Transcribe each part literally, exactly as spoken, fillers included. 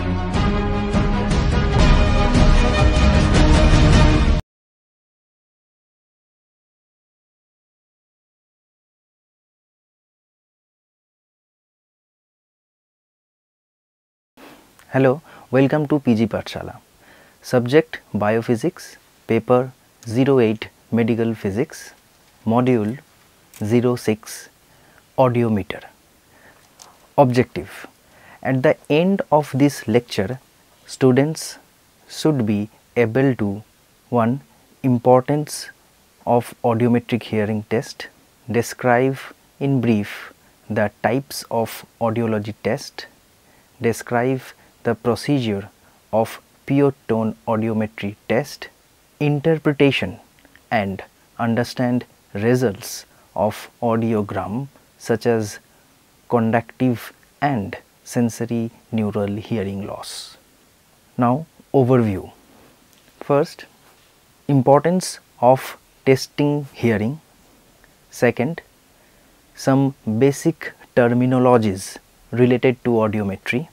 Hello, welcome to P G Pathshala. Subject Biophysics, Paper zero eight Medical Physics, Module zero six Audiometer. Objective: at the end of this lecture, students should be able to one Importance of audiometric hearing test, describe in brief the types of audiology test, describe the procedure of pure tone audiometry test, interpretation and understand results of audiogram such as conductive and sensory neural hearing loss. Now overview. First, importance of testing hearing. Second, some basic terminologies related to audiometry.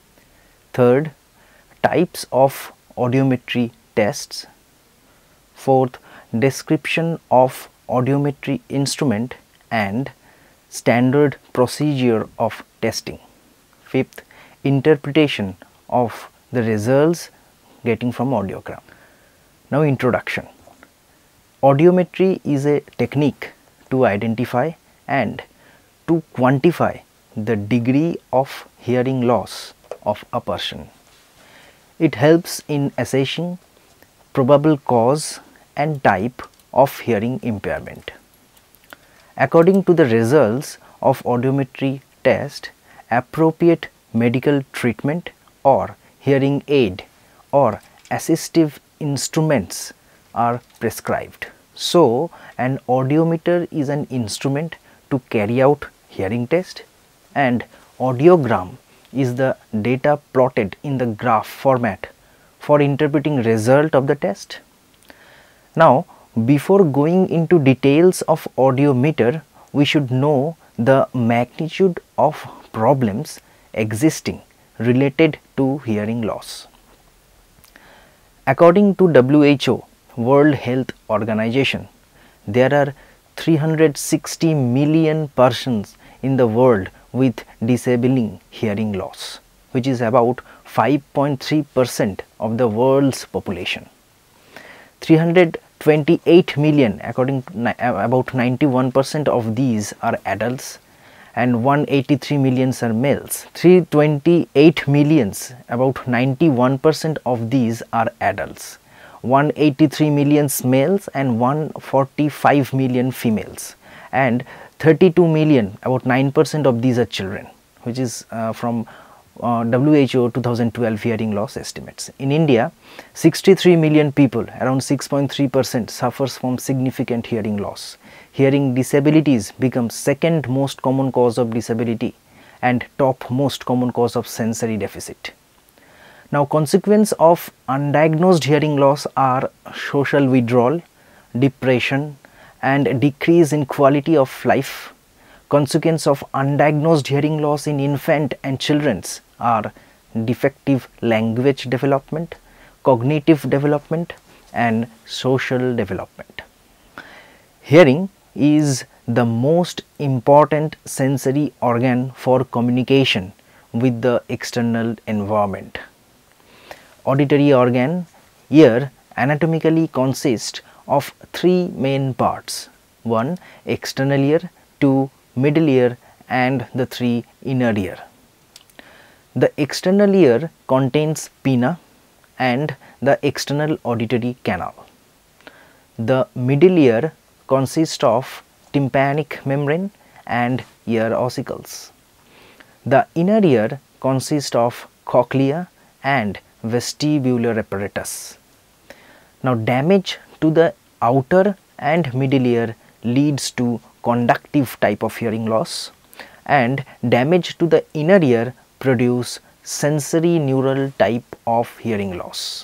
Third, types of audiometry tests. Fourth, description of audiometry instrument and standard procedure of testing. Fifth, interpretation of the results getting from audiogram. Now introduction. Audiometry is a technique to identify and to quantify the degree of hearing loss of a person. It helps in assessing probable cause and type of hearing impairment. According to the results of audiometry test, appropriate medical treatment or hearing aid or assistive instruments are prescribed. So, an audiometer is an instrument to carry out hearing test, and audiogram is the data plotted in the graph format for interpreting result of the test. Now, before going into details of audiometer, we should know the magnitude of problems existing related to hearing loss. According to W H O, World Health Organization, there are three hundred sixty million persons in the world with disabling hearing loss, which is about five point three percent of the world's population. three hundred twenty-eight million, according to about ninety-one percent of these are adults, and one hundred eighty-three millions are males. three hundred twenty-eight millions, about ninety-one percent of these are adults. one hundred eighty-three millions males and one hundred forty-five million females, and thirty-two million, about nine percent of these are children, which is uh, from uh, W H O two thousand twelve hearing loss estimates. In India, sixty-three million people, around six point three percent, suffers from significant hearing loss. Hearing disabilities become second most common cause of disability and top most common cause of sensory deficit. Now, consequence of undiagnosed hearing loss are social withdrawal, depression and decrease in quality of life. Consequence of undiagnosed hearing loss in infant and children are defective language development, cognitive development and social development. Hearing is the most important sensory organ for communication with the external environment. Auditory organ, ear, anatomically consists of three main parts: one external ear, two middle ear and the three inner ear. The external ear contains pinna and the external auditory canal. The middle ear consists of tympanic membrane and ear ossicles. The inner ear consists of cochlea and vestibular apparatus. Now, damage to the outer and middle ear leads to conductive type of hearing loss, and damage to the inner ear produce sensory neural type of hearing loss.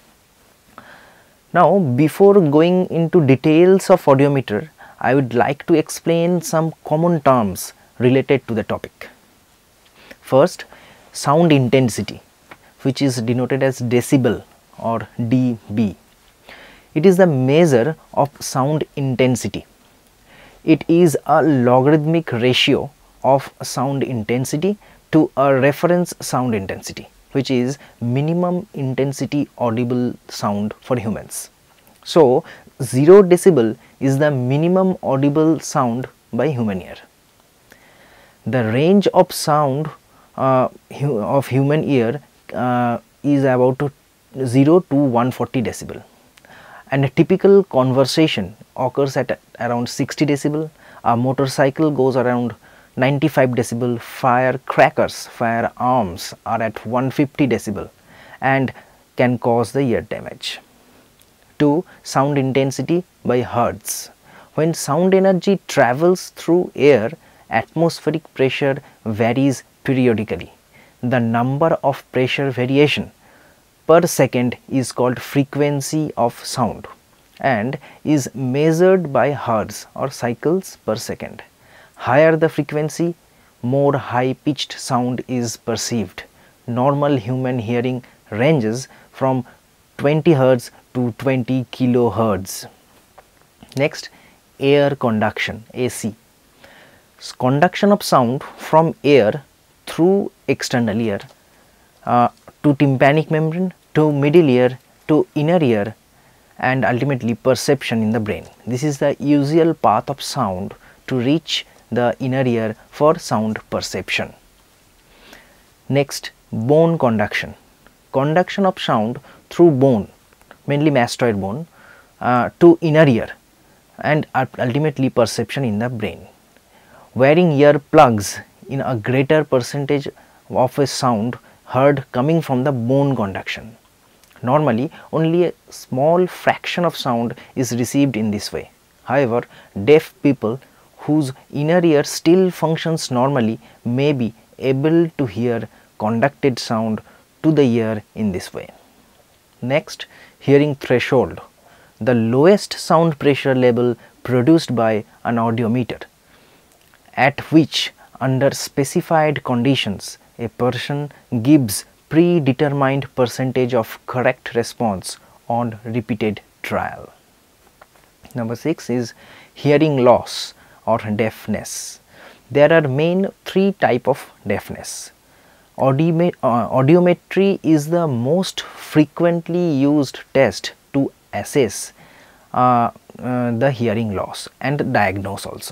Now, before going into details of audiometer, I would like to explain some common terms related to the topic. First, sound intensity. which is denoted as decibel or D B. It is the measure of sound intensity. It is a logarithmic ratio of sound intensity to a reference sound intensity, which is minimum intensity audible sound for humans. So, zero decibel is the minimum audible sound by human ear. The range of sound uh, hu of human ear uh, is about zero to one hundred forty decibel, and a typical conversation occurs at around sixty decibel. A motorcycle goes around ninety-five decibel, firecrackers, firearms are at one hundred fifty decibel and can cause the ear damage. two. Sound intensity by hertz. When sound energy travels through air, atmospheric pressure varies periodically. The number of pressure variation per second is called frequency of sound and is measured by hertz or cycles per second. Higher the frequency, more high pitched sound is perceived. Normal human hearing ranges from twenty hertz to twenty kilohertz. Next, air conduction, A C. Conduction of sound from air through external ear uh, to tympanic membrane, to middle ear, to inner ear, and ultimately perception in the brain. This is the usual path of sound to reach the inner ear for sound perception. Next, bone conduction. Conduction of sound through bone, mainly mastoid bone, uh, to inner ear and ultimately perception in the brain. Wearing ear plugs in a greater percentage of a sound heard coming from the bone conduction. Normally, only a small fraction of sound is received in this way. However, deaf people whose inner ear still functions normally may be able to hear conducted sound to the ear in this way. Next, hearing threshold, the lowest sound pressure level produced by an audiometer, at which under specified conditions a person gives predetermined percentage of correct response on repeated trial. Number six is hearing loss or deafness. There are main three type of deafness. Audiomet uh, audiometry is the most frequently used test to assess uh, uh, the hearing loss and diagnose also.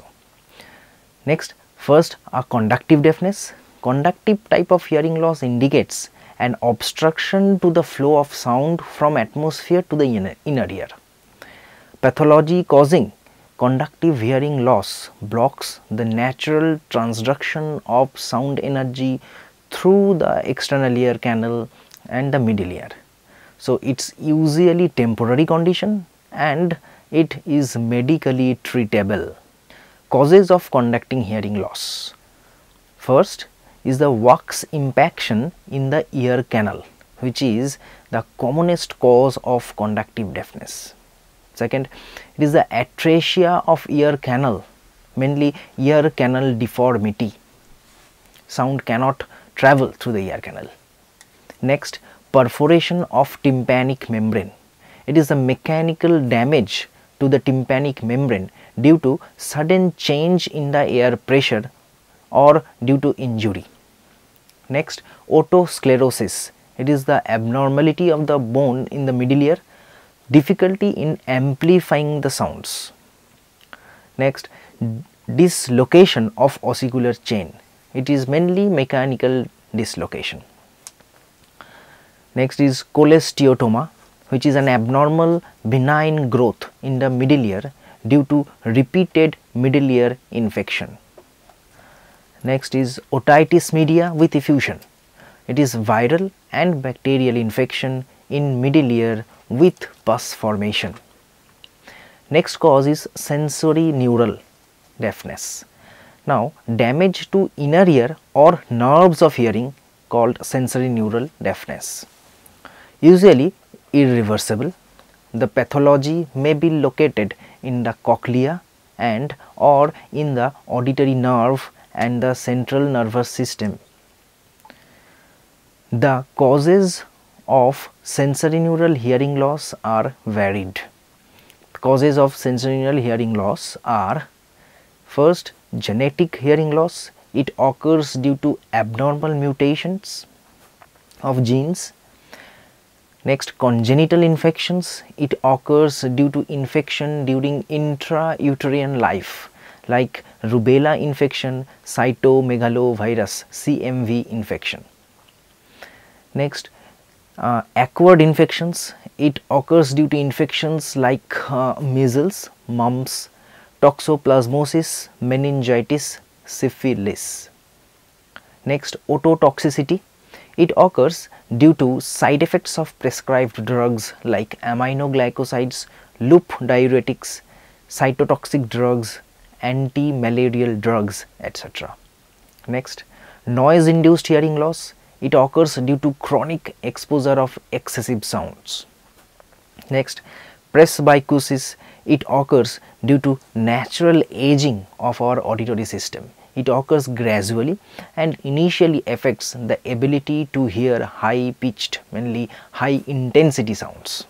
Next, first, a conductive deafness. Conductive type of hearing loss indicates an obstruction to the flow of sound from atmosphere to the inner, inner ear. Pathology causing conductive hearing loss blocks the natural transduction of sound energy through the external ear canal and the middle ear. So, it is usually temporary condition and it is medically treatable. Causes of conducting hearing loss. First is the wax impaction in the ear canal, which is the commonest cause of conductive deafness. Second, it is the atresia of ear canal, mainly ear canal deformity. Sound cannot travel through the ear canal. Next, perforation of tympanic membrane. It is the mechanical damage to the tympanic membrane due to sudden change in the air pressure or due to injury. Next, otosclerosis. It is the abnormality of the bone in the middle ear, difficulty in amplifying the sounds. Next, dislocation of ossicular chain. It is mainly mechanical dislocation. Next is cholesteatoma, which is an abnormal benign growth in the middle ear due to repeated middle ear infection. Next is otitis media with effusion. It is viral and bacterial infection in middle ear with pus formation. Next cause is sensory neural deafness. Now, damage to inner ear or nerves of hearing called sensory neural deafness. Usually irreversible. The pathology may be located in the cochlea and or in the auditory nerve and the central nervous system. The causes of sensorineural hearing loss are varied. Causes of sensorineural hearing loss are: first, genetic hearing loss. It occurs due to abnormal mutations of genes. Next, congenital infections. It occurs due to infection during intrauterine life, like rubella infection, cytomegalovirus, C M V infection. Next, uh, acquired infections. It occurs due to infections like uh, measles, mumps, toxoplasmosis, meningitis, syphilis. Next, ototoxicity. It occurs due to side effects of prescribed drugs like aminoglycosides, loop diuretics, cytotoxic drugs, anti-malarial drugs, et cetera. Next, noise induced hearing loss. It occurs due to chronic exposure of excessive sounds. Next, presbycusis. It occurs due to natural aging of our auditory system. It occurs gradually and initially affects the ability to hear high pitched, mainly high intensity sounds.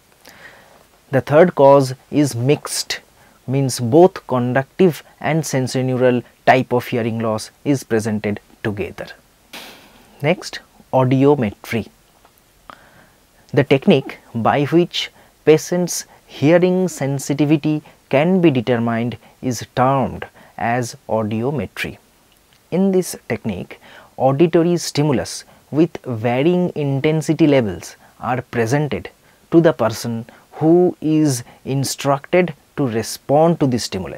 The third cause is mixed, means both conductive and sensorineural type of hearing loss is presented together. Next, audiometry. The technique by which patients' hearing sensitivity can be determined is termed as audiometry. In this technique, auditory stimulus with varying intensity levels are presented to the person who is instructed to respond to the stimuli.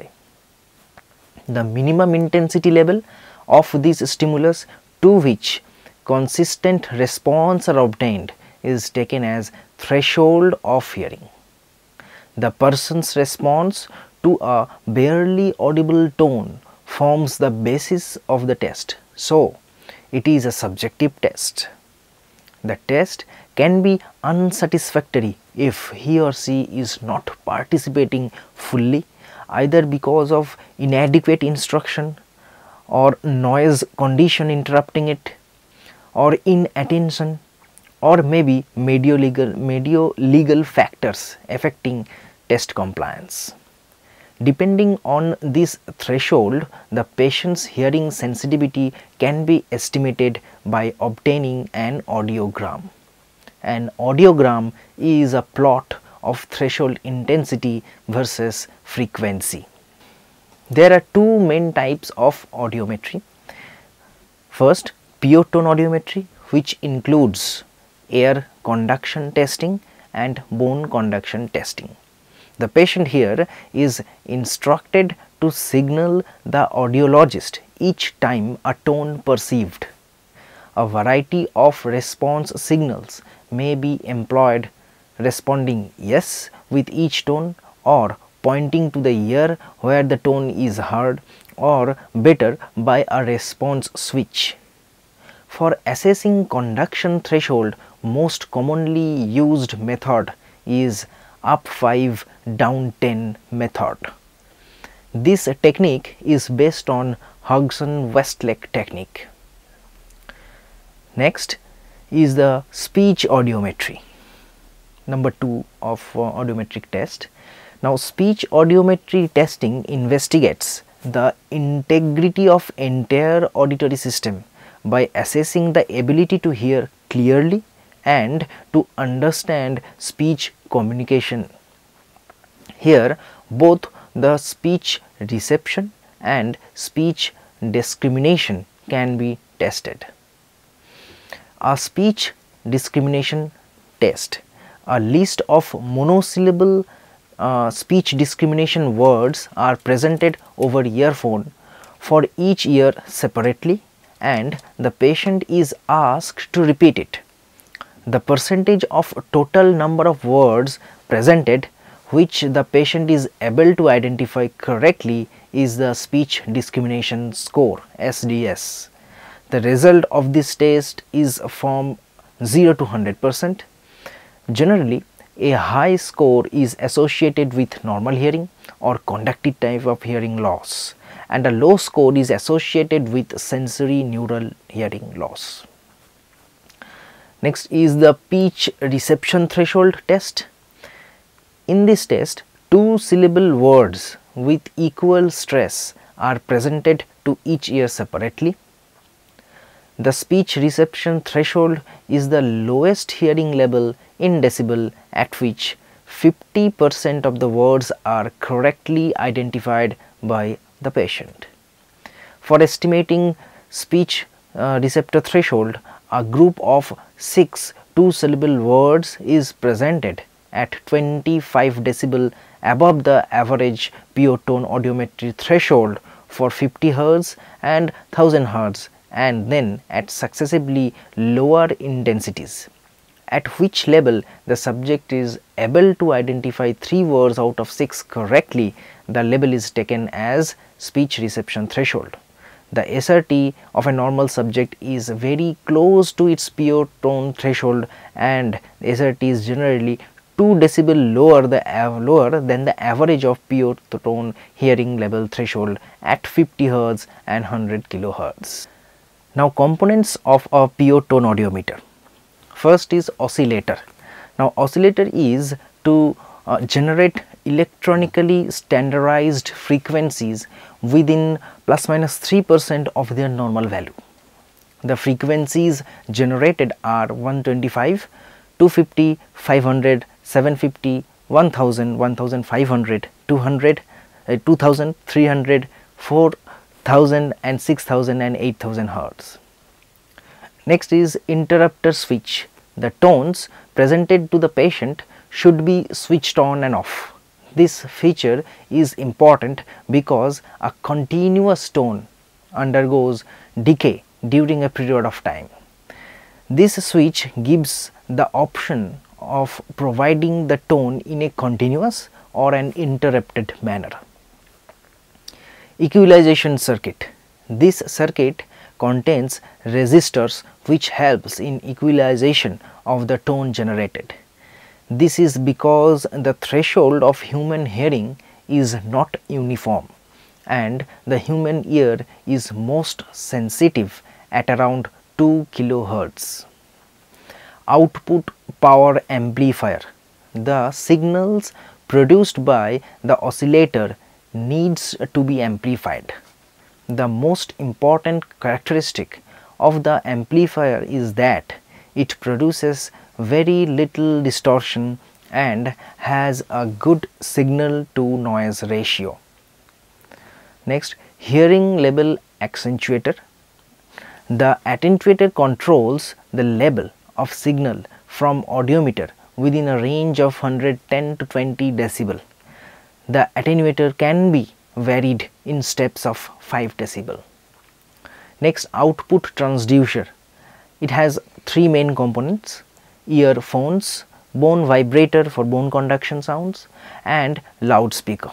The minimum intensity level of this stimulus to which consistent response are obtained is taken as threshold of hearing. The person's response to a barely audible tone forms the basis of the test. So, it is a subjective test. The test can be unsatisfactory if he or she is not participating fully, either because of inadequate instruction or noise condition interrupting it, or inattention, or maybe medio-legal, medio-legal factors affecting test compliance. Depending on this threshold, the patient's hearing sensitivity can be estimated by obtaining an audiogram. An audiogram is a plot of threshold intensity versus frequency. There are two main types of audiometry. First, pure tone audiometry, which includes air conduction testing and bone conduction testing. The patient here is instructed to signal the audiologist each time a tone perceived. A variety of response signals may be employed, responding yes with each tone, or pointing to the ear where the tone is heard, or better by a response switch. For assessing conduction threshold, most commonly used method is up five down ten method. This technique is based on Hodgson-Westlake technique. Next is the speech audiometry, number two of uh, audiometric test. Now, speech audiometry testing investigates the integrity of entire auditory system by assessing the ability to hear clearly and to understand speech communication. Here, both the speech reception and speech discrimination can be tested. A speech discrimination test: a list of monosyllable uh, speech discrimination words are presented over earphone for each ear separately, and the patient is asked to repeat it. The percentage of total number of words presented which the patient is able to identify correctly is the speech discrimination score, S D S. The result of this test is from zero to one hundred percent. Generally, a high score is associated with normal hearing or conductive type of hearing loss, and a low score is associated with sensorineural hearing loss. Next is the pitch reception threshold test. In this test, two syllable words with equal stress are presented to each ear separately. The speech reception threshold is the lowest hearing level in decibel at which fifty percent of the words are correctly identified by the patient. For estimating speech uh, receptor threshold, a group of six two syllable words is presented at twenty-five decibel above the average pure tone audiometry threshold for fifty hertz and one thousand hertz, and then at successively lower intensities, at which level the subject is able to identify three words out of six correctly. The level is taken as speech reception threshold. The S R T of a normal subject is very close to its pure tone threshold, and S R T is generally two decibel lower the lower than the average of pure tone hearing level threshold at fifty hertz and one hundred kilohertz. Now, components of a pure tone audiometer. First is oscillator. Now, oscillator is to uh, generate electronically standardized frequencies within plus minus three percent of their normal value. The frequencies generated are one twenty-five, two fifty, five hundred, seven fifty, one thousand, one thousand five hundred, two hundred, uh, two thousand, three hundred, four thousand and six thousand and eight thousand hertz. Next is interrupter switch. The tones presented to the patient should be switched on and off. This feature is important because a continuous tone undergoes decay during a period of time. This switch gives the option of providing the tone in a continuous or an interrupted manner. Equalization circuit. This circuit contains resistors which helps in equalization of the tone generated. This is because the threshold of human hearing is not uniform, and the human ear is most sensitive at around two kilohertz. Output power amplifier. The signals produced by the oscillator needs to be amplified. The most important characteristic of the amplifier is that it produces very little distortion and has a good signal to noise ratio. Next, hearing level accentuator. The attenuator controls the level of signal from audiometer within a range of one hundred ten to twenty decibel. The attenuator can be varied in steps of five decibel. Next, output transducer. It has three main components: earphones, bone vibrator for bone conduction sounds, and loudspeaker.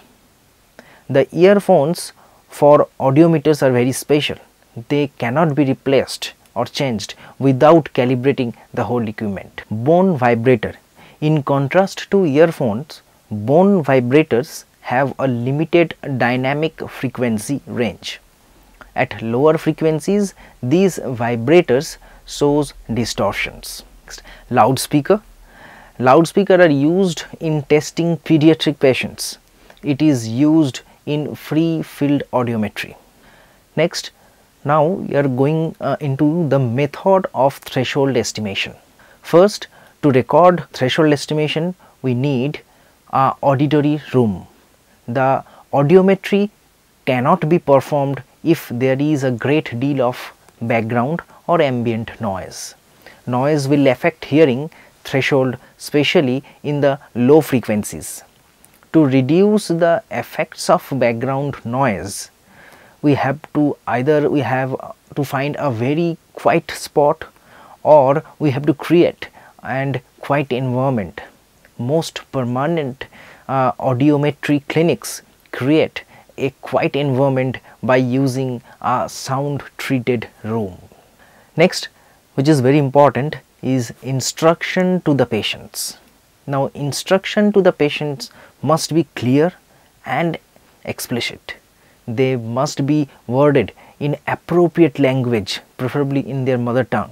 The earphones for audiometers are very special. They cannot be replaced or changed without calibrating the whole equipment. Bone vibrator. In contrast to earphones, bone vibrators have a limited dynamic frequency range. At lower frequencies, these vibrators shows distortions. Next, loudspeaker. Loudspeaker are used in testing pediatric patients. It is used in free field audiometry. Next, now we are going uh, into the method of threshold estimation. First, to record threshold estimation, we need a auditory room. The audiometry cannot be performed if there is a great deal of background or ambient noise. Noise will affect hearing threshold, especially in the low frequencies. To reduce the effects of background noise, we have to either we have to find a very quiet spot, or we have to create and quiet environment. Most permanent uh, audiometry clinics create a quiet environment by using a sound treated room. Next, which is very important, is instruction to the patients. Now, instruction to the patients must be clear and explicit. They must be worded in appropriate language, preferably in their mother tongue,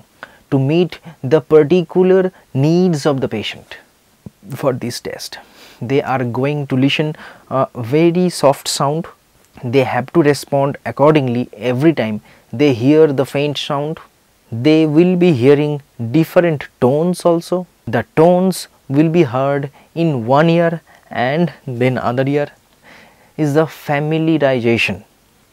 to meet the particular needs of the patient. For this test, they are going to listen a very soft sound. They have to respond accordingly every time they hear the faint sound. They will be hearing different tones also. The tones will be heard in one ear and then other ear. Is the familiarization.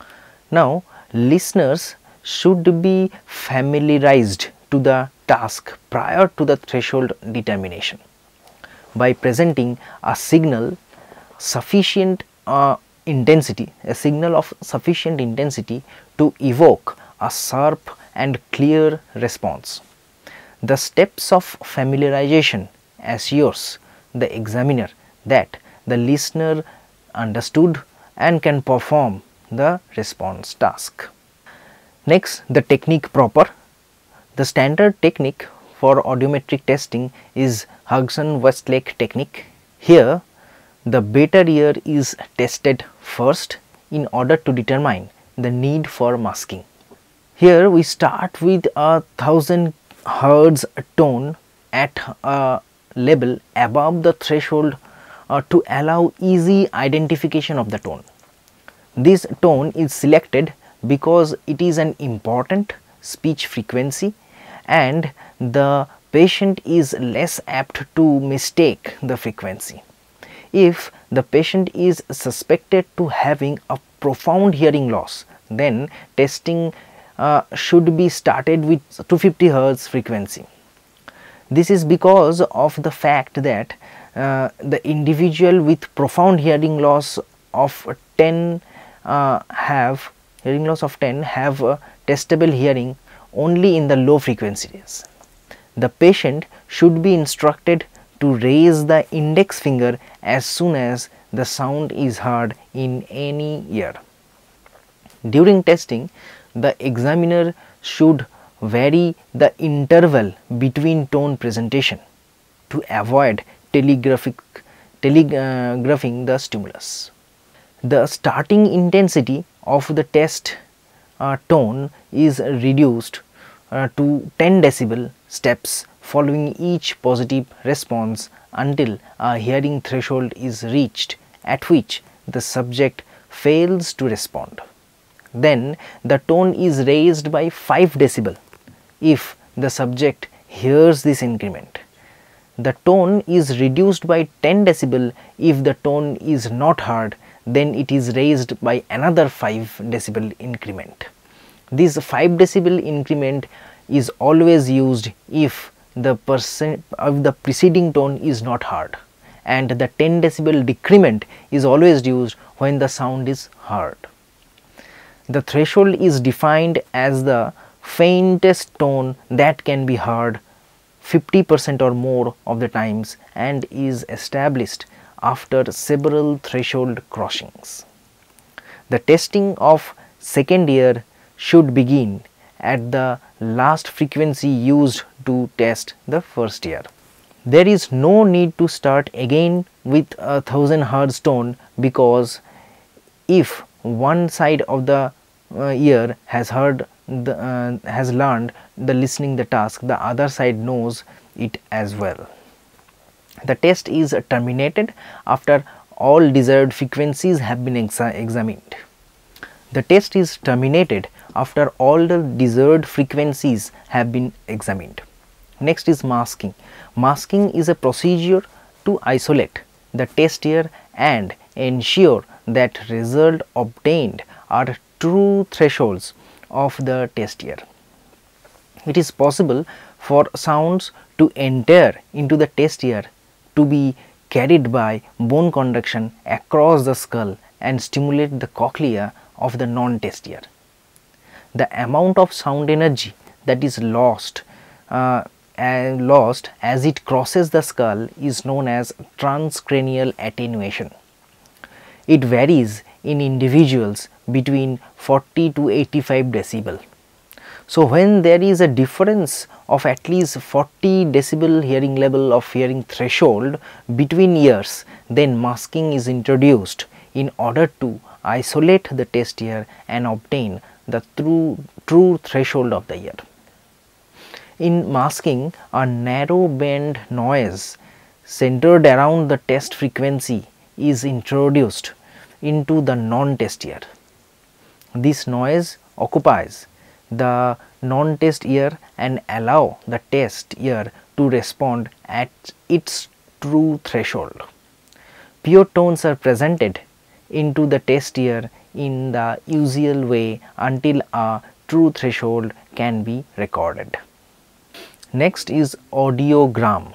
Now listeners should be familiarized to the task prior to the threshold determination by presenting a signal sufficient uh, intensity, a signal of sufficient intensity to evoke a sharp and clear response. The steps of familiarization assures the examiner that the listener understood and can perform the response task. Next, the technique proper. The standard technique for audiometric testing is Hodgson-Westlake technique. Here, the beta ear is tested first in order to determine the need for masking. Here we start with a thousand hertz tone at a level above the threshold uh, to allow easy identification of the tone. This tone is selected because it is an important speech frequency and the patient is less apt to mistake the frequency. If the patient is suspected to having a profound hearing loss, then testing uh, should be started with two hundred fifty hertz frequency. This is because of the fact that uh, the individual with profound hearing loss of ten uh, have hearing loss of ten have a testable hearing only in the low frequencies. The patient should be instructed to raise the index finger as soon as the sound is heard in any ear. During testing, the examiner should vary the interval between tone presentation to avoid telegraphic, telegraphing the stimulus. The starting intensity of the test uh, tone is reduced uh, to ten decibel steps following each positive response until a hearing threshold is reached, at which the subject fails to respond. Then the tone is raised by five decibel if the subject hears this increment. The tone is reduced by ten decibel if the tone is not heard, then it is raised by another five decibel increment. This five decibel increment is always used if the percent of the preceding tone is not heard, and the ten decibel decrement is always used when the sound is heard. The threshold is defined as the faintest tone that can be heard fifty percent or more of the times and is established after several threshold crossings. The testing of second ear should begin at the last frequency used to test the first ear. There is no need to start again with a thousand hertz tone, because if one side of the uh, ear has heard the uh, has learned the listening the task, the other side knows it as well. The test is terminated after all desired frequencies have been exa examined. The test is terminated after all the desired frequencies have been examined. Next is masking. Masking is a procedure to isolate the test ear and ensure that result obtained are true thresholds of the test ear. It is possible for sounds to enter into the test ear to be carried by bone conduction across the skull and stimulate the cochlea of the non-test ear. The amount of sound energy that is lost uh, and lost as it crosses the skull is known as transcranial attenuation. It varies in individuals between forty to eighty-five decibel. So when there is a difference of at least forty decibel hearing level of hearing threshold between ears, then masking is introduced in order to isolate the test ear and obtain the true, true threshold of the ear. In masking, a narrow band noise centered around the test frequency is introduced into the non-test ear. This noise occupies the non-test ear and allow the test ear to respond at its true threshold. Pure tones are presented into the test ear in the usual way until a true threshold can be recorded. Next is audiogram.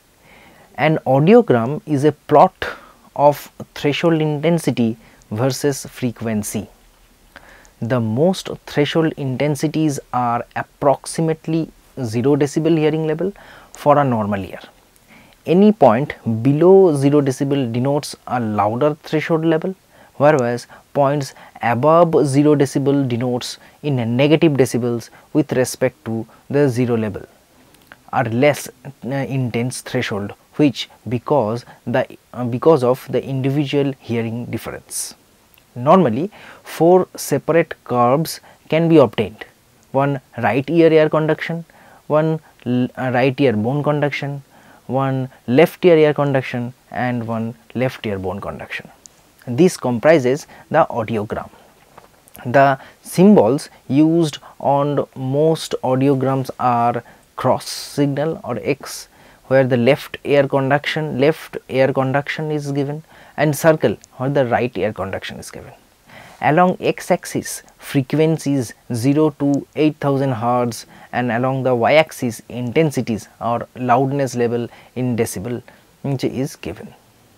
An audiogram is a plot of threshold intensity versus frequency. The most threshold intensities are approximately zero decibel hearing level for a normal ear. Any point below zero decibel denotes a louder threshold level, whereas points above zero decibel denotes in a negative decibels with respect to the zero level are less uh, intense threshold, which because the uh, because of the individual hearing difference. Normally, four separate curves can be obtained: one right ear air conduction, one uh, right ear bone conduction, one left ear air conduction, and one left ear bone conduction. This comprises the audiogram. The symbols used on most audiograms are cross signal or X, where the left ear conduction left ear conduction is given, and circle where the right ear conduction is given. Along X axis frequencies zero to eight thousand hertz, and along the Y axis intensities or loudness level in decibel which is given.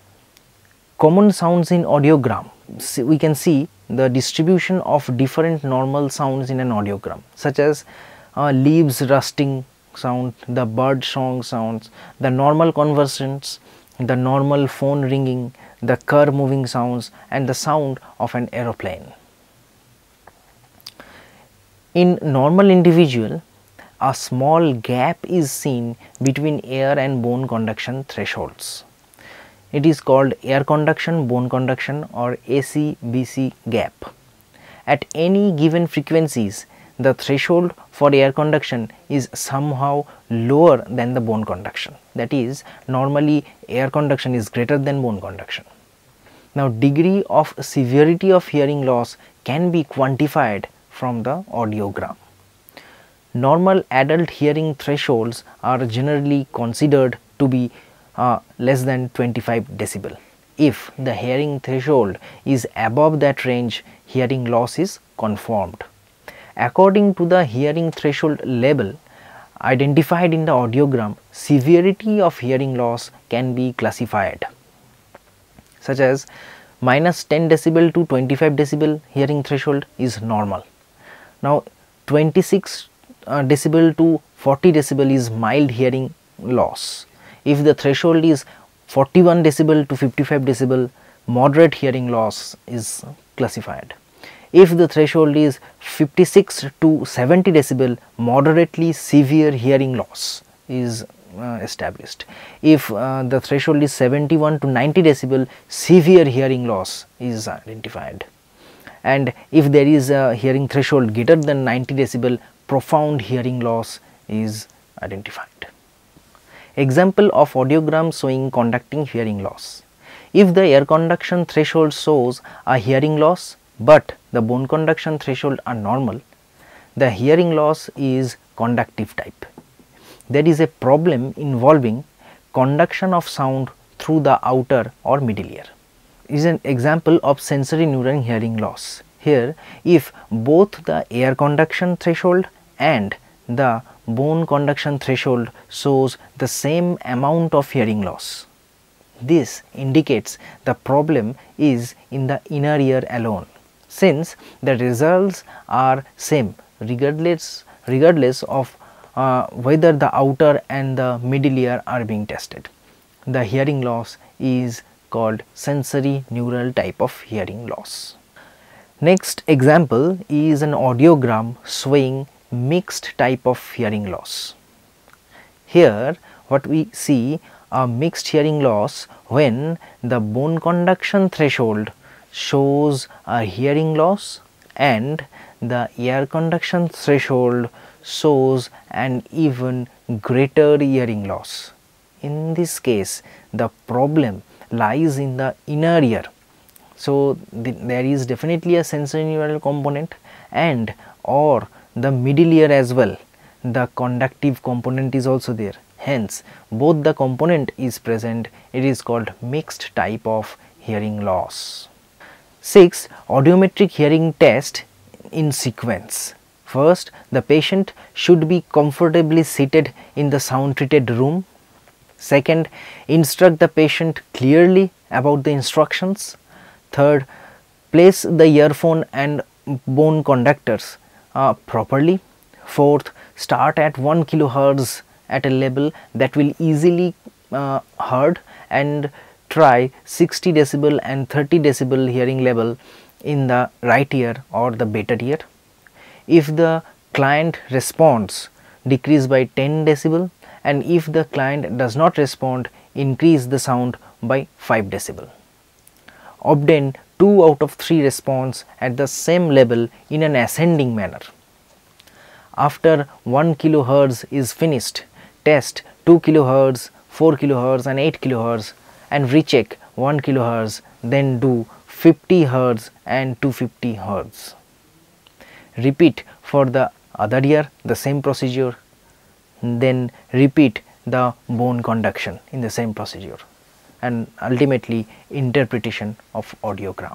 Common sounds in audiogram. So we can see the distribution of different normal sounds in an audiogram, such as uh, leaves rusting sound, the bird song sounds, the normal conversations, the normal phone ringing, the car moving sounds, and the sound of an aeroplane. In normal individual, a small gap is seen between air and bone conduction thresholds. It is called air conduction bone conduction or A C B C gap. At any given frequencies, the threshold for air conduction is somehow lower than the bone conduction, that is, normally air conduction is greater than bone conduction. Now, degree of severity of hearing loss can be quantified from the audiogram. Normal adult hearing thresholds are generally considered to be uh, less than twenty-five decibel. If the hearing threshold is above that range, hearing loss is confirmed. According to the hearing threshold level identified in the audiogram, severity of hearing loss can be classified, such as minus ten decibel to twenty-five decibel hearing threshold is normal. Now, twenty-six uh, decibel to forty decibel is mild hearing loss. If the threshold is forty-one decibel to fifty-five decibel, moderate hearing loss is classified. If the threshold is fifty-six to seventy decibel, moderately severe hearing loss is uh, established. If uh, the threshold is seventy-one to ninety decibel, severe hearing loss is identified. And if there is a hearing threshold greater than ninety decibel, profound hearing loss is identified. Example of audiogram showing conducting hearing loss. If the air conduction threshold shows a hearing loss, but the bone conduction threshold are normal, the hearing loss is conductive type. There is a problem involving conduction of sound through the outer or middle ear. Is an example of sensory neuron hearing loss. Here, if both the air conduction threshold and the bone conduction threshold shows the same amount of hearing loss, this indicates the problem is in the inner ear alone, since the results are same regardless regardless of uh, whether the outer and the middle ear are being tested. The hearing loss is called sensory neural type of hearing loss. Next example is an audiogram showing mixed type of hearing loss. Here what we see a mixed hearing loss when the bone conduction threshold shows a hearing loss and the air conduction threshold shows an even greater hearing loss. In this case, the problem lies in the inner ear. So, the, there is definitely a sensorineural component and or the middle ear as well. The conductive component is also there. Hence, both the component is present. It is called mixed type of hearing loss. six. Audiometric hearing test in sequence. First, the patient should be comfortably seated in the sound treated room. Second, instruct the patient clearly about the instructions. Third, place the earphone and bone conductors uh, properly. Fourth, start at one kilohertz at a level that will easily uh, heard, and try sixty decibel and thirty decibel hearing level in the right ear or the better ear. If the client responds, decrease by ten decibel, and if the client does not respond, increase the sound by five decibel. Obtain two out of three response at the same level in an ascending manner. After one kilohertz is finished, test two kilohertz, four kilohertz and eight kilohertz and recheck one kilohertz, then do fifty hertz and two hundred fifty hertz. Repeat for the other ear the same procedure, then repeat the bone conduction in the same procedure, and ultimately interpretation of audiogram.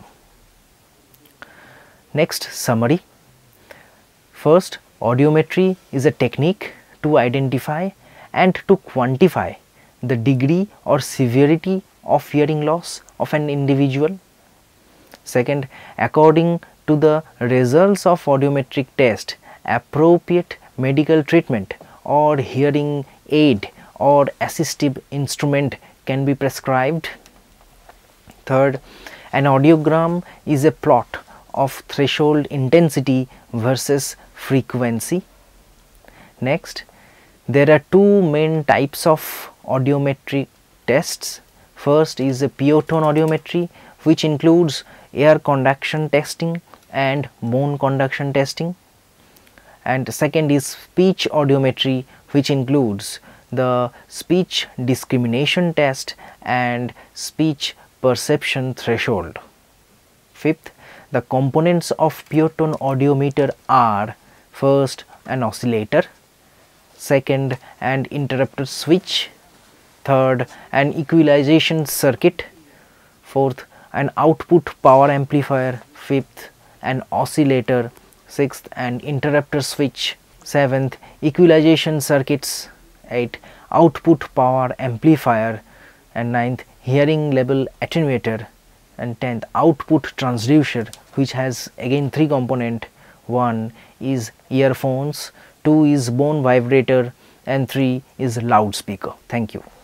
Next, summary. First, audiometry is a technique to identify and to quantify the degree or severity of hearing loss of an individual. Second, according to the results of audiometric test, appropriate medical treatment or hearing aid or assistive instrument can be prescribed. Third, an audiogram is a plot of threshold intensity versus frequency. Next, there are two main types of audiometric tests. First is a pure tone audiometry, which includes ear conduction testing and bone conduction testing, and second is speech audiometry, which includes the speech discrimination test and speech perception threshold. Fifth, the components of pure tone audiometer are: first, an oscillator; second, an interrupter switch; third, an equalization circuit; fourth, an output power amplifier; fifth, an oscillator; sixth, an interrupter switch; seventh, equalization circuits; eighth, output power amplifier; and ninth, hearing level attenuator; and tenth, output transducer, which has again three component. One is earphones, two is bone vibrator, and three is loudspeaker. Thank you.